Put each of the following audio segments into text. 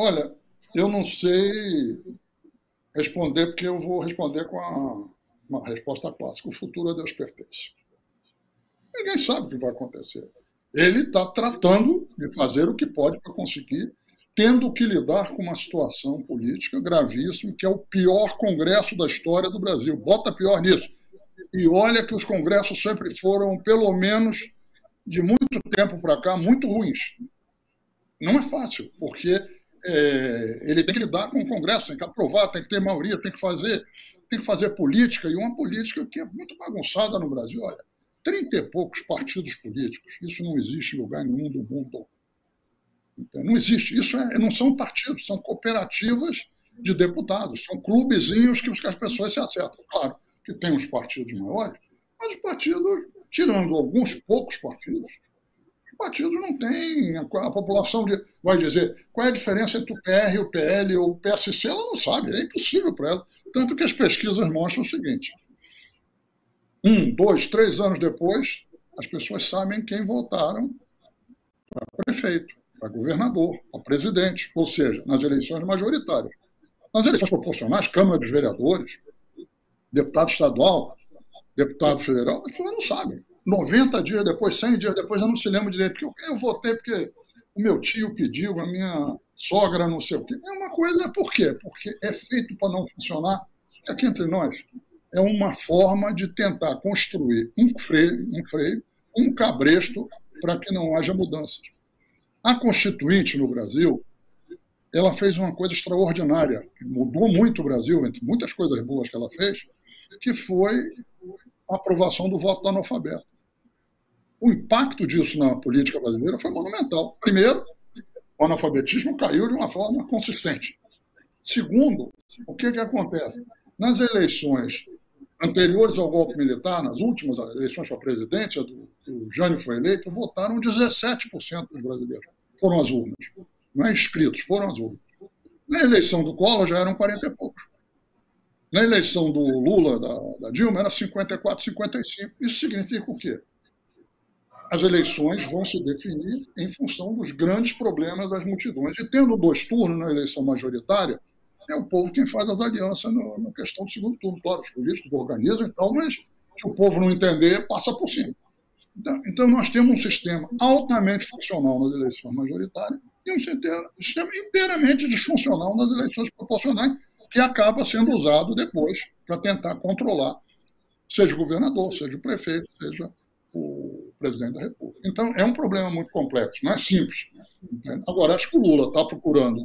Olha, eu não sei responder, porque eu vou responder com uma resposta clássica: o futuro a Deus pertence. Ninguém sabe o que vai acontecer. Ele está tratando de fazer o que pode para conseguir, tendo que lidar com uma situação política gravíssima, que é o pior congresso da história do Brasil. Bota pior nisso. E olha que os congressos sempre foram, pelo menos de muito tempo para cá, muito ruins. Não é fácil, porque ele tem que lidar com o Congresso, tem que aprovar, tem que ter maioria, tem que fazer política, e uma política que é muito bagunçada no Brasil. Olha, 30 e poucos partidos políticos, isso não existe em lugar nenhum do mundo. Não existe. Isso não são partidos, são cooperativas de deputados, são clubezinhos que as pessoas se acertam. Claro que tem os partidos maiores, mas os partidos, tirando alguns poucos partidos, os partidos não têm. A população vai dizer qual é a diferença entre o PR, o PL ou o PSC, ela não sabe, é impossível para ela. Tanto que as pesquisas mostram o seguinte: 1, 2, 3 anos depois, as pessoas sabem quem votaram para prefeito, para governador, para presidente, ou seja, nas eleições majoritárias. Nas eleições proporcionais, Câmara dos Vereadores, deputado estadual, deputado federal, as pessoas não sabem. 90 dias depois, 100 dias depois, eu não se lembro direito, porque eu votei porque o meu tio pediu, a minha sogra não sei o quê. É uma coisa, por quê? Porque é feito para não funcionar. Aqui entre nós, é uma forma de tentar construir um freio, um cabresto para que não haja mudanças. A Constituinte no Brasil, ela fez uma coisa extraordinária, que mudou muito o Brasil, entre muitas coisas boas que ela fez, que foi a aprovação do voto do analfabeto. O impacto disso na política brasileira foi monumental. Primeiro, o analfabetismo caiu de uma forma consistente. Segundo, o que acontece? Nas eleições anteriores ao golpe militar, nas últimas eleições para presidente, o Jânio foi eleito, votaram 17% dos brasileiros. Foram às urnas. Não é inscritos, foram às urnas. Na eleição do Collor já eram 40 e poucos. Na eleição do Lula, da Dilma, era 54, 55. Isso significa o quê? As eleições vão se definir em função dos grandes problemas das multidões. E tendo 2 turnos na eleição majoritária, é o povo quem faz as alianças na questão do segundo turno. Claro, os políticos organizam e tal, mas se o povo não entender, passa por cima. Então nós temos um sistema altamente funcional nas eleições majoritárias e um sistema inteiramente disfuncional nas eleições proporcionais, que acaba sendo usado depois para tentar controlar, seja o governador, seja o prefeito, seja o presidente da República. Então, é um problema muito complexo, não é simples. Entende? Agora, acho que o Lula está procurando,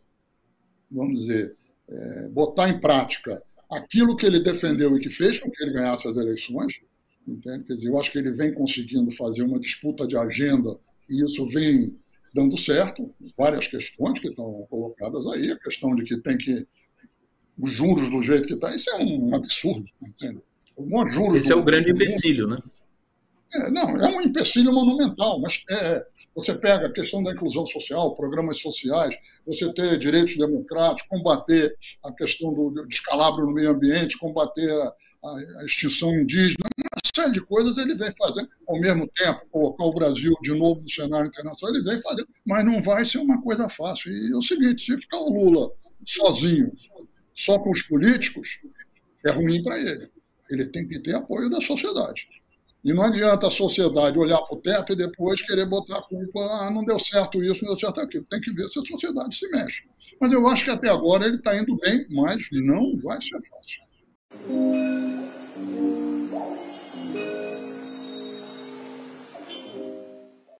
vamos dizer, botar em prática aquilo que ele defendeu e que fez com que ele ganhasse as eleições. Entende? Quer dizer, eu acho que ele vem conseguindo fazer uma disputa de agenda e isso vem dando certo. Várias questões que estão colocadas aí, a questão de que tem que os juros do jeito que está, isso é um absurdo. Entende? Esse é o grande empecilho, né? Não, é um empecilho monumental, mas você pega a questão da inclusão social, programas sociais, você ter direitos democráticos, combater a questão do descalabro no meio ambiente, combater a extinção indígena, uma série de coisas ele vem fazendo, ao mesmo tempo, colocar o Brasil de novo no cenário internacional, ele vem fazendo, mas não vai ser uma coisa fácil. E é o seguinte, se ficar o Lula sozinho, só com os políticos, é ruim para ele. Ele tem que ter apoio da sociedade. E não adianta a sociedade olhar para o teto e depois querer botar a culpa, não deu certo isso, não deu certo aquilo. Tem que ver se a sociedade se mexe. Mas eu acho que até agora ele está indo bem, mas não vai ser fácil.